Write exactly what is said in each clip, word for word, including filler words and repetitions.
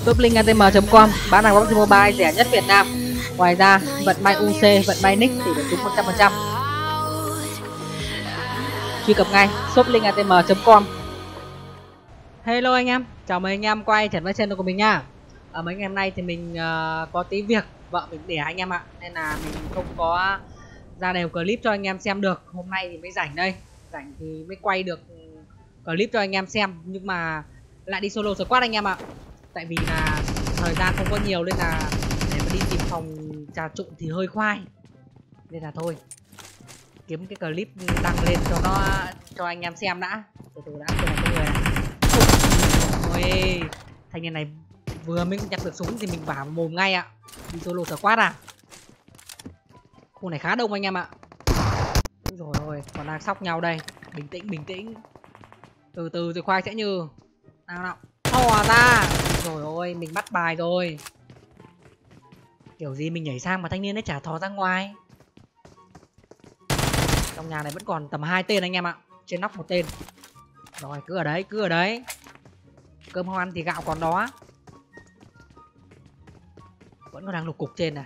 Shoplink a tê em chấm com bán hàng pê u bê giê Mobile rẻ nhất Việt Nam. Ngoài ra, vận may u xê, vận may nick thì được trúng một trăm phần trăm. Truy cập ngay shoplink a tê em chấm com. Hello anh em, chào mừng anh em quay trở lại channel của mình nha. Ở mấy ngày hôm nay thì mình uh, có tí việc, vợ mình đẻ anh em ạ, nên là mình không có ra đều clip cho anh em xem được. Hôm nay thì mới rảnh đây, rảnh thì mới quay được clip cho anh em xem, nhưng mà lại đi solo squad anh em ạ. Tại vì là thời gian không có nhiều nên là để mà đi tìm phòng trà trộn thì hơi khoai, nên là thôi kiếm cái clip đăng lên cho nó cho anh em xem đã. Từ từ đã, từ này có người này. Ôi, thanh niên này vừa mới nhặt được súng thì mình vào mồm ngay ạ. Đi solo squad à? Khu này khá đông anh em ạ. Rồi rồi, còn đang sóc nhau đây. Bình tĩnh, bình tĩnh. Từ từ rồi khoai sẽ như. Nào nào. Thò ra. Rồi ôi, mình bắt bài rồi. Kiểu gì mình nhảy sang mà thanh niên ấy chả thò ra ngoài. Trong nhà này vẫn còn tầm hai tên anh em ạ. Trên nóc một tên. Rồi, cứ ở đấy, cứ ở đấy. Cơm không ăn thì gạo còn đó. Vẫn còn đang lục cục trên này.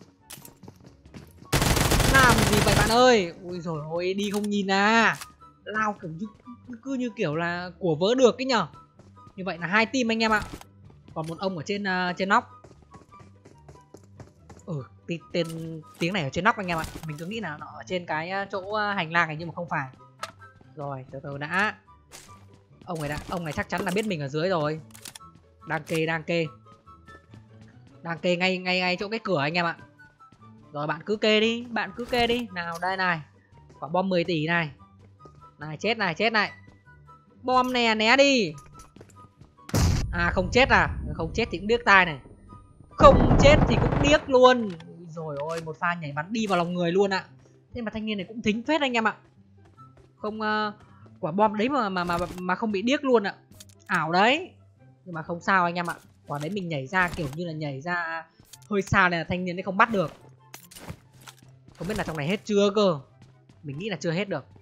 Làm gì vậy bạn ơi? Ui rồi ôi, đi không nhìn à. Lao kiểu như, cứ như kiểu là của vỡ được ấy nhở. Như vậy là hai team anh em ạ. Còn một ông ở trên uh, trên nóc. Ừ, tên tiếng này ở trên nóc anh em ạ. Mình cứ nghĩ là nó ở trên cái chỗ hành lang này nhưng mà không phải. Rồi, từ từ đã. Ông này đã, ông này chắc chắn là biết mình ở dưới rồi. Đang kê, đang kê. Đang kê ngay ngay ngay chỗ cái cửa anh em ạ. Rồi bạn cứ kê đi, bạn cứ kê đi. Nào đây này. Quả bom mười tỷ này. Này chết này, chết này. Bom nè, né đi. À không chết à? Không chết thì cũng điếc tai này. Không chết thì cũng điếc luôn. Rồi ôi, một pha nhảy bắn đi vào lòng người luôn ạ. Thế mà thanh niên này cũng thính phết anh em ạ. Không uh, quả bom đấy mà mà mà mà không bị điếc luôn ạ. Ảo đấy. Nhưng mà không sao anh em ạ. Quả đấy mình nhảy ra kiểu như là nhảy ra hơi xa này là thanh niên đấy không bắt được. Không biết là trong này hết chưa cơ. Mình nghĩ là chưa hết được.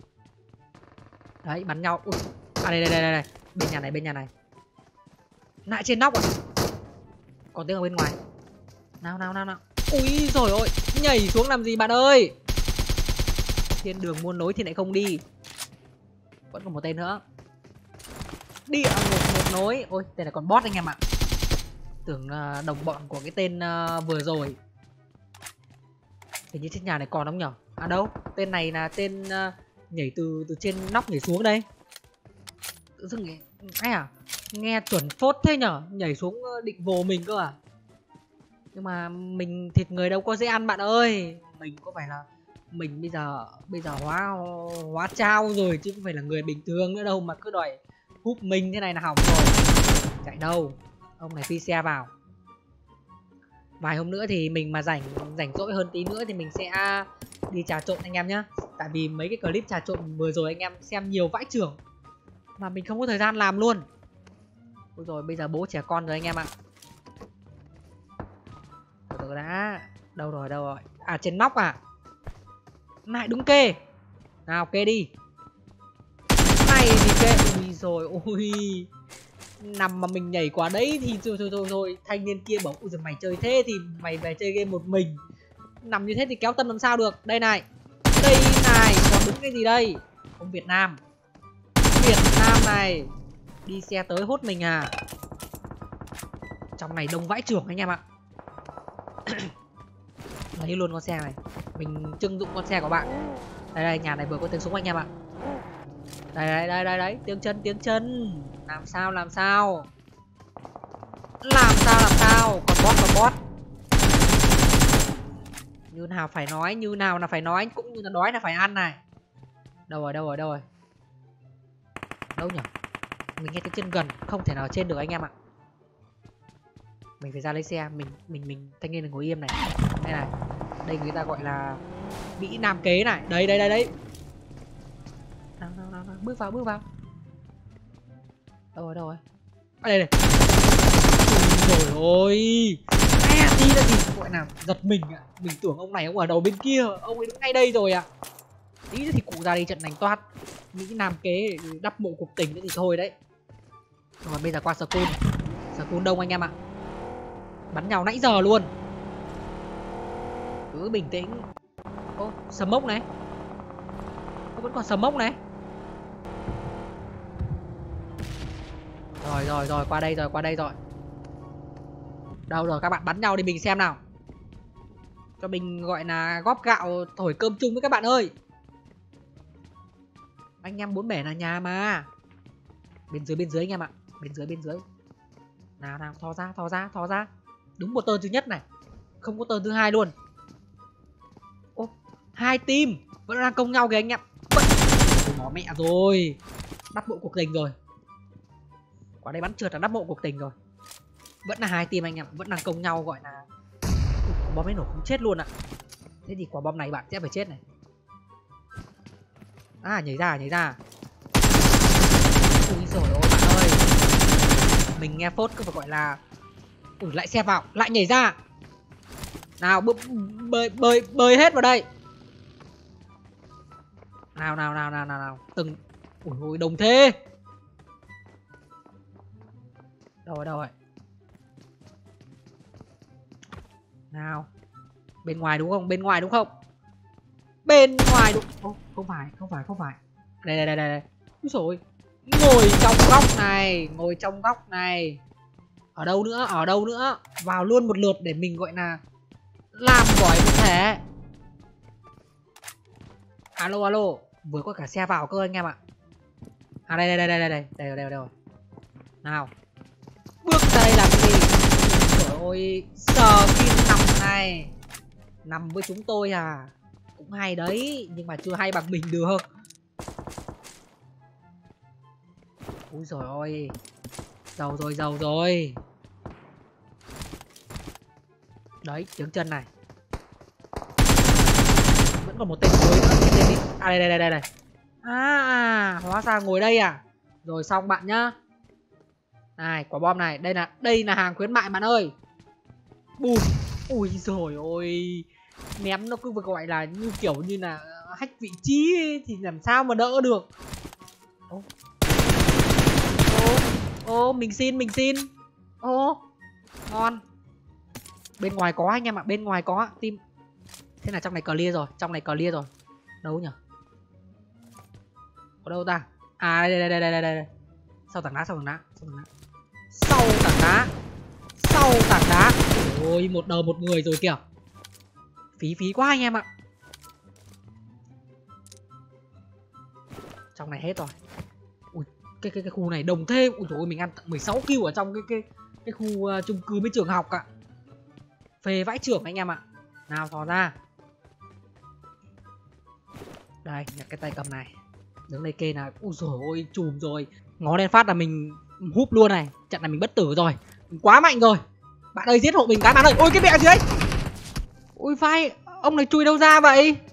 Đấy, bắn nhau. Ui. À đây đây đây đây. Bên nhà này, bên nhà này. Lại trên nóc à? Còn tiếng ở bên ngoài. Nào nào nào nào. Ui rồi ôi, nhảy xuống làm gì bạn ơi? Thiên đường muôn lối thì lại không đi. Vẫn còn một tên nữa. Địa ngục một nối. Ôi, tên này còn boss anh em ạ. Tưởng uh, đồng bọn của cái tên uh, vừa rồi. Hình như trên nhà này còn không nhở? À đâu, tên này là tên uh, nhảy từ từ trên nóc nhảy xuống đây. Tự dưng nghe, nghe à? Nghe chuẩn phốt thế nhở? Nhảy xuống định vồ mình cơ à? Nhưng mà mình thịt người đâu có dễ ăn bạn ơi. Mình có phải là mình bây giờ bây giờ hóa hóa trao rồi chứ không phải là người bình thường nữa đâu mà cứ đòi húp mình thế này là hỏng rồi. Chạy đâu? Ông này phi xe vào. Vài hôm nữa thì mình mà rảnh rảnh rỗi hơn tí nữa thì mình sẽ đi trà trộn anh em nhá. Tại vì mấy cái clip trà trộn vừa rồi anh em xem nhiều vãi chưởng mà mình không có thời gian làm luôn. Ôi rồi bây giờ bố trẻ con rồi anh em ạ. Từ từ đã. Đâu rồi, đâu rồi? À trên nóc à? Lại đúng kê. Nào kê đi. Này thì kê. Ui rồi ôi. Nằm mà mình nhảy qua đấy thì rồi rồi rồi rồi. Thanh niên kia bảo ui giời mày chơi thế thì mày về chơi game một mình. Nằm như thế thì kéo tân làm sao được. Đây này. Đây này. Còn đứng cái gì đây? Ông Việt Nam. Việt Nam này. Đi xe tới hốt mình à? Trong này đông vãi chưởng anh em ạ. Lấy luôn con xe này. Mình trưng dụng con xe của bạn. Đây đây, nhà này vừa có tiếng súng anh em ạ. Đây đây đây đây đấy, tiếng chân tiếng chân. Làm sao làm sao? Làm sao làm sao? Còn boss còn boss. Như nào phải nói, như nào là phải nói, cũng như là đói là phải ăn này. Đâu rồi, đâu rồi, đâu rồi? Đâu nhỉ? Mình nghe tiếng chân gần, không thể nào trên được anh em ạ. Mình phải ra lấy xe, mình mình mình thanh niên đừng ngồi im này. Đây này. Đây người ta gọi là Mỹ Nam kế này. Đây đây đây đấy. Nào nào nào, nào. Bước vào, bước vào. Đâu rồi, đâu rồi? À đây này. Trời ơi. Nghe tí là gì gọi là giật mình ạ. Mình tưởng ông này ông ở đầu bên kia, ông ấy đứng ngay đây rồi ạ. Tí nữa thì cụ ra đi trận đánh toát. Mỹ Nam kế đắp mộ cuộc tình nữa thì thôi đấy. Rồi bây giờ qua school. Giờ cun đông anh em ạ. Bắn nhau nãy giờ luôn. Cứ bình tĩnh. Ô, smoke này. Ô, vẫn còn smoke này. Rồi rồi rồi, qua đây rồi, qua đây rồi. Đâu rồi, các bạn bắn nhau đi mình xem nào. Cho mình gọi là góp gạo thổi cơm chung với các bạn ơi. Anh em bốn bể là nhà mà. Bên dưới bên dưới anh em ạ. Bên dưới bên dưới. Nào nào, thò ra thò ra thò ra. Đúng một tơn thứ nhất này. Không có tơn thứ hai luôn. Ô, hai team vẫn đang công nhau kìa anh em. Nó mẹ rồi. Đắp bộ cuộc tình rồi. Quả đây bắn trượt là đắp bộ cuộc tình rồi. Vẫn là hai team anh em, vẫn đang công nhau gọi là. Quả bom ấy nổ không chết luôn ạ. Thế thì quả bom này bạn sẽ phải chết này. À, nhảy ra nhảy ra. Ui rồi ôi bạn ơi. Mình nghe phốt cứ phải gọi là. Ui lại xe vào, lại nhảy ra. Nào bơi bơi bơi hết vào đây. Nào nào nào nào nào nào. Từng. Ui ôi đồng thế. Đâu rồi đâu rồi. Nào. Bên ngoài đúng không? Bên ngoài đúng không? Bên ngoài đúng. Ô, không phải, không phải, không phải. Đây đây đây đây đây. Úi dồi. Ngồi trong góc này, ngồi trong góc này. Ở đâu nữa? Ở đâu nữa? Vào luôn một lượt để mình gọi là làm gói một thể. Alo alo, vừa có cả xe vào cơ anh em ạ. À đây đây đây đây đây đây, đây đây đây. Nào. Bước đây làm gì? Trời ơi, sờ kim nằm này. Nằm với chúng tôi à? Cũng hay đấy, nhưng mà chưa hay bằng mình được. Úi dồi ôi. Giàu rồi, giàu rồi. Đấy, tiếng chân này. Vẫn còn một tên cuối nữa. Cái tên đi. À đây đây đây đây. À, hóa ra ngồi đây à? Rồi xong bạn nhá. Này, quả bom này, đây là đây là hàng khuyến mại bạn ơi. Bùm. Ui dồi ôi. Ném nó cứ gọi là như kiểu như là hack vị trí ấy, thì làm sao mà đỡ được. Ô. Ô, ô mình xin, mình xin. Ô. Ngon. Bên ngoài có anh em ạ, bên ngoài có team. Thế là trong này clear rồi, trong này clear rồi. Đâu nhỉ? Ở đâu ta? À đây đây đây đây đây đây. Sau tảng đá, sau tảng đá, sau tảng đá. Sau tảng đá. Sau tảng đá. Ôi, một đầu một người rồi kìa. Phí phí quá anh em ạ. Trong này hết rồi. Ui, cái cái cái khu này đồng thêm. Ui dồi ôi, mình ăn tận mười sáu kill ở trong cái cái cái khu uh, chung cư với trường học ạ. Phê vãi trưởng anh em ạ. Nào thò ra. Đây, nhặt cái tay cầm này. Đứng đây kê nào. Ui dồi ôi, chùm rồi. Ngó lên phát là mình húp luôn này. Trận này mình bất tử rồi. Mình quá mạnh rồi. Bạn ơi giết hộ mình cái bạn ơi. Ôi cái mẹ gì đấy. Ôi vai, ông này chui đâu ra vậy?